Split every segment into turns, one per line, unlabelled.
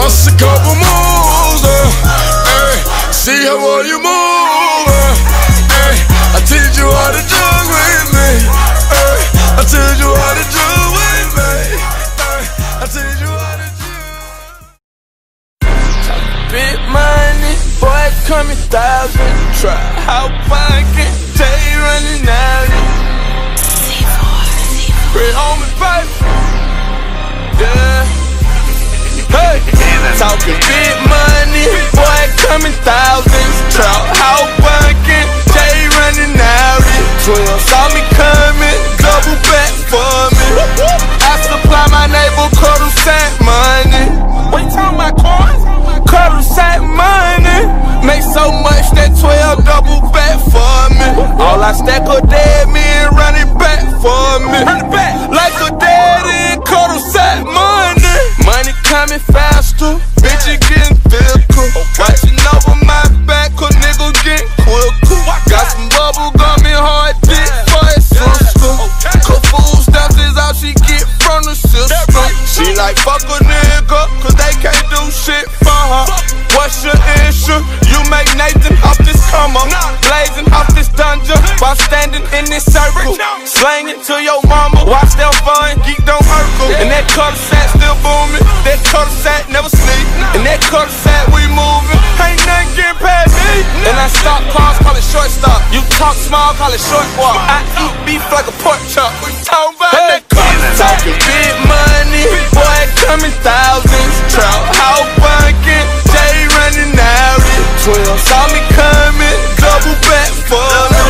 Bust a couple moves, see how well you move, I teach you how to jug with me, I teach you how to jug with me, I teach you how to jug. Big money, boy coming thousands. Try how fucking Jay running out. Bring on me, baby. Yeah. Hey, talking big money, boy coming thousands. Trout how fucking Jay running out. 12 saw me coming, double back for me. I supply my neighbor cuddle sack money. What you talking about, coins? Cuddle sack money. Make so much that 12 double back for me. All I stack up dead men run it back for me. Like a daddy, cuddle sack money. Money coming faster, bitches getting thicker. Watching over my back, cause niggas get quicker. Got some bubble gum and hard dick for his sister. Cause food stamps is all she get from the system. She like fuck a nigga, cause they can't do shit for her. What's your issue? You make Nathan off this come up, blazing off this dungeon while standing in this circle. Slang it to your mama, watch them fun, geek don't hurtle. And that cutter sack still booming, that cutter sack never sleep. And that cutter sack we moving, ain't nothing getting past me. And I stop cars, call it shortstop. You talk small, call it short walk. I eat beef like a pork chop. We talking about that cutter sack. Talking big money, boy coming thousands. Trout how fucking Jay running out. 12 saw me coming, double back for me.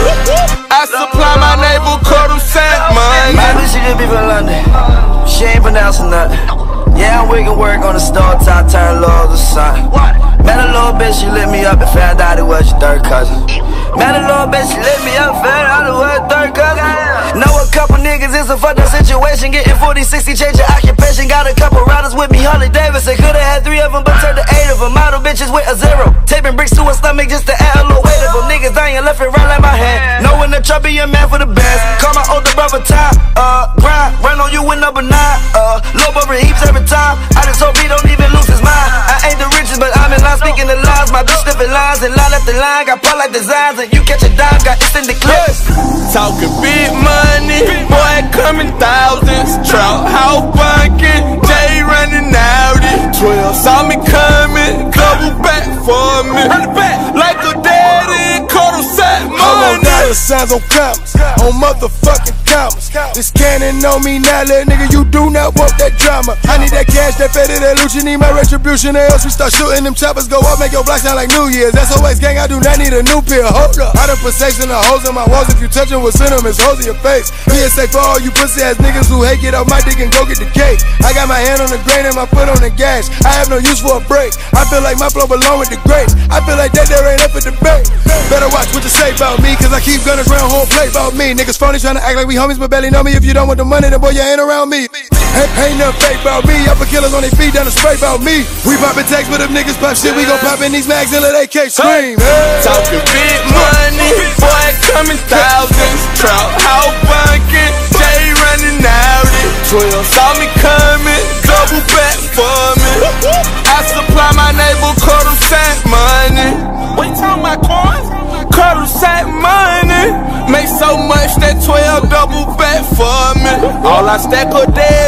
I supply my neighbor cuddle sack money.
My bitch, she just be from London. She ain't pronouncing nothing. Yeah, I'm wiggin' work on the store top, turn low the sun. Met a little bitch, she lit me up and found out it was your third cousin. Met a little bitch, she lit me up and found out it was your third cousin. Know a couple niggas, it's a fucked up situation. Getting 40, 60, change your occupation. Got a couple riders with me, Harley Davidson. Could've had 3 of them, but turned to 8 of them. Model bitches with a 0. Taping bricks to her stomach just to add a little weight of them. Niggas dying left and right like my hand. Knowing the trouble, be a man for the best. Call my older brother Ty, grind, run on you with number 9. Low over heaps every time. I just hope he don't even lose his mind. I ain't the richest, but I'm in line speaking the lines. My bitch sniffing lines and line after line. Got pop like designs and you catch a dime, got extended clips.
Talking big money, boy coming thousands. Trout how fucking Jay running out. 12 saw me coming, double back for me. Like a daddy, cuddle sack money. I'm on dollar signs on commas, on motherfucking commas. This cannon on me now, little nigga, you do not want that drama. I need that cash, that fetty, that loot, you need my retribution, or else we start shooting them choppers. Go up, make your block sound like New Year's. SOS gang, I do not need a new pill. Hold up, I done put sex in the holes in my walls. If you touch them with cinnamon, holes in your face. PSA for all you pussy ass niggas who hate, get off my dick and go get the cake. I got my hand on the grain and my foot on the gas. I have no use for a break. I feel like my flow belong with the greats. I feel like that there ain't up for debate. Better watch what you say about me, cause I keep gunners round home play about me. Niggas phony trying to act like we homies but barely know me. If you don't want the money, then boy you ain't around me. Ain't nothing fake about me. Upper killers on their feet down the spray about me. We poppin' tags, but if niggas pop shit, we gon' pop in these mags and let AK scream. Talking big money, boy coming thousands. Trout how fucking Jay running out. 12 saw me coming, double back for me. I supply my neighbor cuddle sack money. What you talking about, coins? Cuddle sack money. Make so much that 12 double back for me. All I stack up dead